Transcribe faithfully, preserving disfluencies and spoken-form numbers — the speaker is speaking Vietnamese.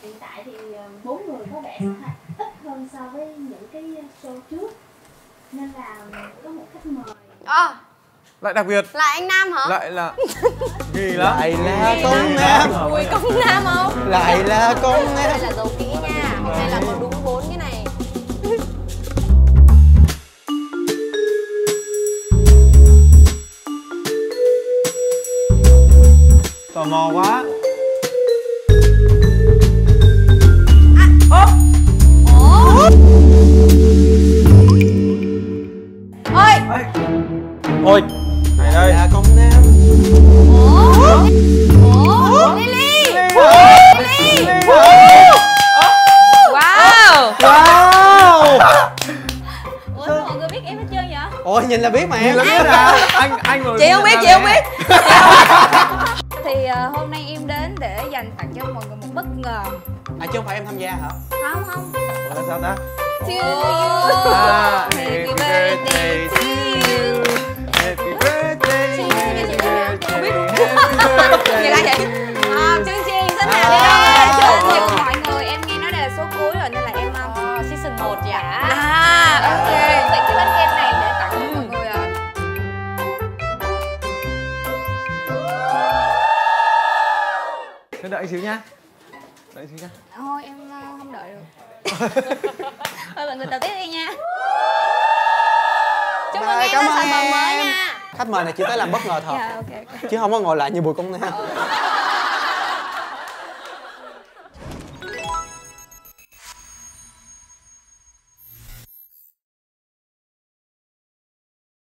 Hiện tại thì bốn người có vẻ ít hơn so với những cái show trước, nên là có một khách mời. À, lại đặc biệt. là anh Nam hả? Lại là Ghi lắm. Lại là con Nam. Ui, công Nam không? Lại là con Nam. Đây là dấu kỹ nha. Đây là có đúng bốn cái này. Tò mò quá. Ôi! Ôi, này đây. Là con Nam. Ủa? Ủa? Lily! Lily! Wow! Wow. Ủa sao mọi người biết em hết trơn vậy? Ôi nhìn là biết mà. Nhìn là biết à? Anh anh rồi. Chị không biết, chị không biết. Thì uh, hôm nay em đến để dành tặng cho mọi người một bất ngờ. À chứ không phải em tham gia hả? Không không. Ủa, sao ta? To you. À, Happy birthday to you. Happy birthday. Chị nghe chị nghe nè. Không biết. Gì là vậy? À, chương trình xin hào đi đây. Chúc mừng mọi người. Em nghe nói đây là số cuối rồi nên là em uh, season một dạ. À, ok. Vậy cái bánh kem này để tặng cho mọi người à. Thế đợi xíu nha. Đợi xíu nha. Thôi em uh, không đợi được. Thôi mọi người tập tiếp đi nha. Chúc mừng Bye, em cảm lên ơn sản phẩm em. mới nha. Khách mời này chỉ tới làm bất ngờ thôi. Dạ ok ok. Chứ không có ngồi lại như Bùi Công Nam.